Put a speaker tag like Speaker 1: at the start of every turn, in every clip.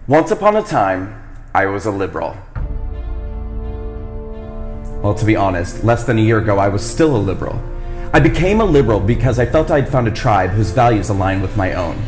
Speaker 1: Once upon a time, I was a liberal. Well, to be honest, less than a year ago, I was still a liberal. I became a liberal because I felt I'd found a tribe whose values aligned with my own.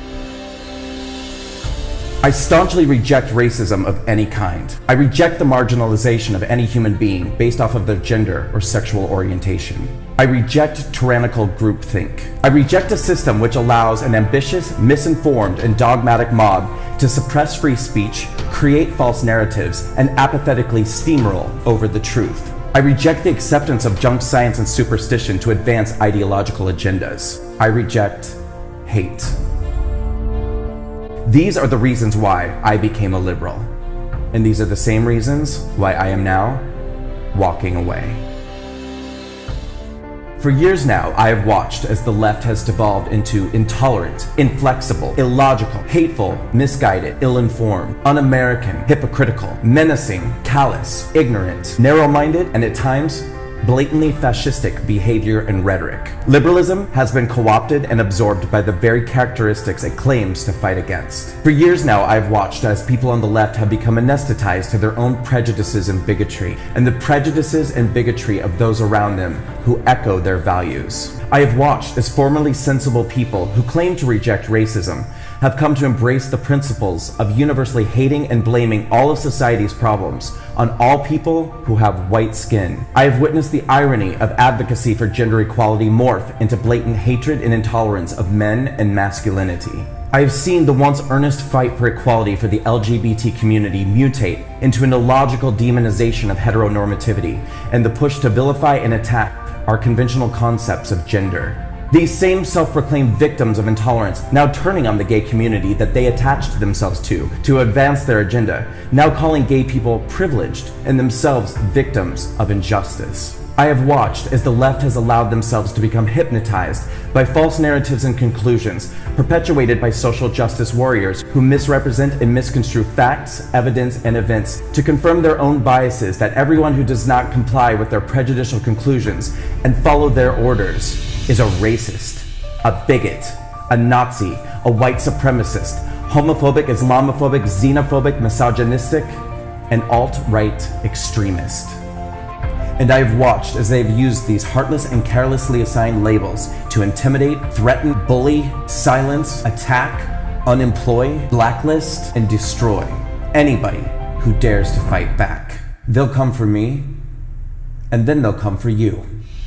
Speaker 1: I staunchly reject racism of any kind. I reject the marginalization of any human being based off of their gender or sexual orientation. I reject tyrannical groupthink. I reject a system which allows an ambitious, misinformed, and dogmatic mob to suppress free speech, create false narratives, and apathetically steamroll over the truth. I reject the acceptance of junk science and superstition to advance ideological agendas. I reject hate. These are the reasons why I became a liberal. And these are the same reasons why I am now walking away. For years now, I have watched as the left has devolved into intolerant, inflexible, illogical, hateful, misguided, ill-informed, un-American, hypocritical, menacing, callous, ignorant, narrow-minded, and at times, blatantly fascistic behavior and rhetoric. Liberalism has been co-opted and absorbed by the very characteristics it claims to fight against. For years now, I've watched as people on the left have become anesthetized to their own prejudices and bigotry, and the prejudices and bigotry of those around them who echo their values. I have watched as formerly sensible people who claim to reject racism have come to embrace the principles of universally hating and blaming all of society's problems on all people who have white skin. I have witnessed the irony of advocacy for gender equality morph into blatant hatred and intolerance of men and masculinity. I have seen the once earnest fight for equality for the LGBT community mutate into an illogical demonization of heteronormativity and the push to vilify and attack our conventional concepts of gender. These same self-proclaimed victims of intolerance now turning on the gay community that they attached themselves to advance their agenda, now calling gay people privileged and themselves victims of injustice. I have watched as the left has allowed themselves to become hypnotized by false narratives and conclusions perpetuated by social justice warriors who misrepresent and misconstrue facts, evidence, and events to confirm their own biases that everyone who does not comply with their prejudicial conclusions and follow their orders is a racist, a bigot, a Nazi, a white supremacist, homophobic, Islamophobic, xenophobic, misogynistic, and alt-right extremist. And I have watched as they have used these heartless and carelessly assigned labels to intimidate, threaten, bully, silence, attack, unemploy, blacklist, and destroy anybody who dares to fight back. They'll come for me, and then they'll come for you.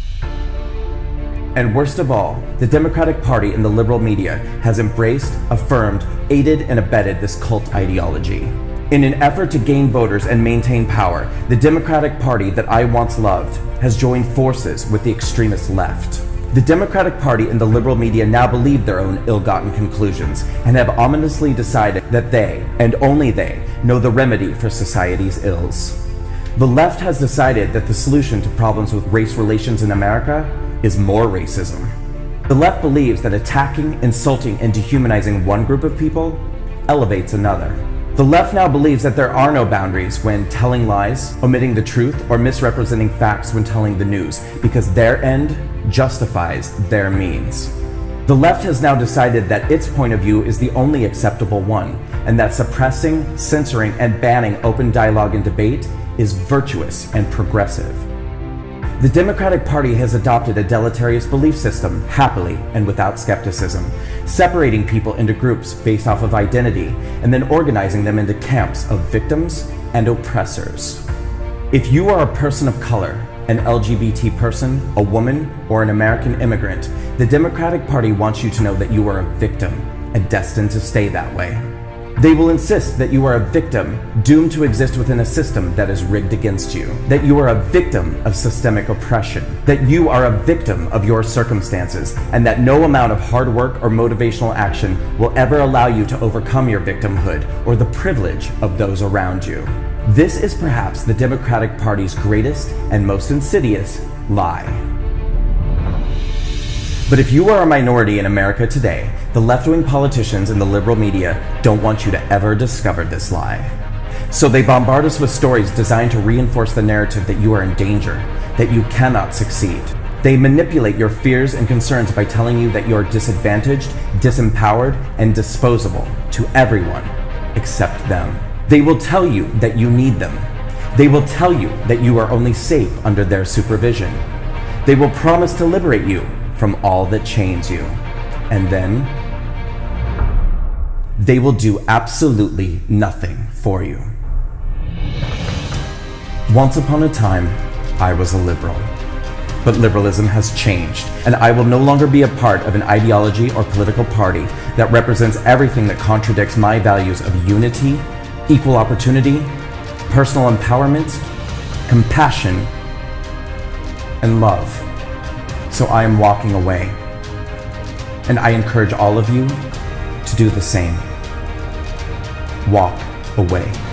Speaker 1: And worst of all, the Democratic Party and the liberal media has embraced, affirmed, aided, and abetted this cult ideology. In an effort to gain voters and maintain power, the Democratic Party that I once loved has joined forces with the extremist left. The Democratic Party and the liberal media now believe their own ill-gotten conclusions and have ominously decided that they, and only they, know the remedy for society's ills. The left has decided that the solution to problems with race relations in America is more racism. The left believes that attacking, insulting, and dehumanizing one group of people elevates another. The left now believes that there are no boundaries when telling lies, omitting the truth, or misrepresenting facts when telling the news, because their end justifies their means. The left has now decided that its point of view is the only acceptable one, and that suppressing, censoring, and banning open dialogue and debate is virtuous and progressive. The Democratic Party has adopted a deleterious belief system happily and without skepticism, separating people into groups based off of identity and then organizing them into camps of victims and oppressors. If you are a person of color, an LGBT person, a woman, or an American immigrant, the Democratic Party wants you to know that you are a victim and destined to stay that way. They will insist that you are a victim doomed to exist within a system that is rigged against you, that you are a victim of systemic oppression, that you are a victim of your circumstances, and that no amount of hard work or motivational action will ever allow you to overcome your victimhood or the privilege of those around you. This is perhaps the Democratic Party's greatest and most insidious lie. But if you are a minority in America today, the left-wing politicians and the liberal media don't want you to ever discover this lie. So they bombard us with stories designed to reinforce the narrative that you are in danger, that you cannot succeed. They manipulate your fears and concerns by telling you that you're disadvantaged, disempowered, and disposable to everyone, accept them. They will tell you that you need them. They will tell you that you are only safe under their supervision. They will promise to liberate you from all that chains you. And then they will do absolutely nothing for you. Once upon a time, I was a liberal. But liberalism has changed, and I will no longer be a part of an ideology or political party that represents everything that contradicts my values of unity, equal opportunity, personal empowerment, compassion, and love. So I am walking away. And I encourage all of you to do the same. Walk away.